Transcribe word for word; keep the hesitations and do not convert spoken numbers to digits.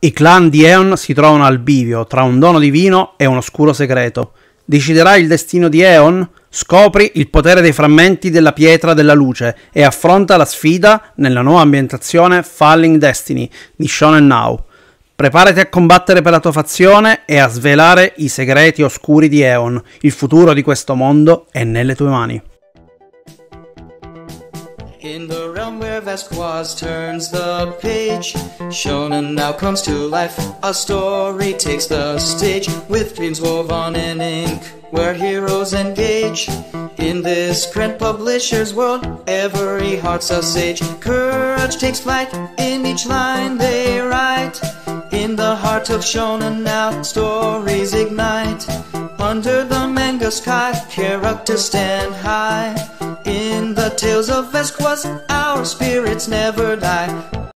I clan di Eon si trovano al bivio tra un dono divino e un oscuro segreto. Deciderà il destino di Eon? Scopri il potere dei frammenti della pietra della luce e affronta la sfida nella nuova ambientazione Falling Destiny di Shonen Now. Preparati a combattere per la tua fazione e a svelare i segreti oscuri di Eon. Il futuro di questo mondo è nelle tue mani. In the realm where Vasquez turns the page, Shonen now comes to life. A story takes the stage with dreams woven in ink, where heroes engage. In this print publisher's world, every heart's a sage. Courage takes flight in each line they write. In the heart of Shonen now, stories ignite. Under the manga sky, characters stand high. In the tales of Vasquez, our spirits never die.